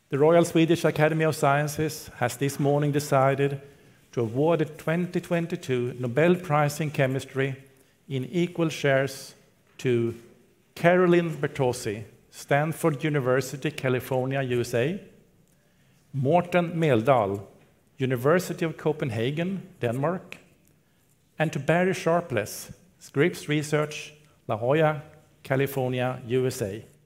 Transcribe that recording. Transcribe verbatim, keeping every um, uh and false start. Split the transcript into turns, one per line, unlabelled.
The Royal Swedish Academy of Sciences has this morning decided to award the twenty twenty-two Nobel Prize in Chemistry in equal shares to Carolyn Bertozzi, Stanford University, California, U S A, Morten Meldal, University of Copenhagen, Denmark, and to Barry Sharpless, Scripps Research, La Jolla, California, U S A.